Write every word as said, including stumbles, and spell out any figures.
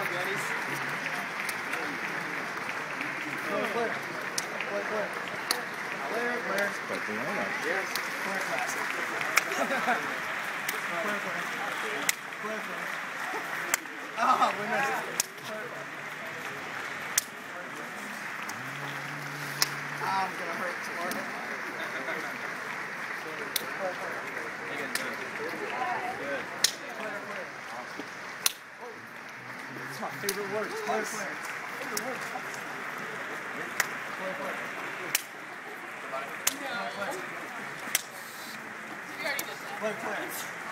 on, Benny's. Clear, clear. Clear, clear. Clear, clear. Yes. Clear, classic. Clear, clear. Clear, clear. Oh, we missed it. Clear, clear. I'm gonna hurt tomorrow. Clear, clear. Good. Clear, clear. It's my favorite word. Clear, clear. Favorite word. Clear, clear. Clear, clear. Clear, clear.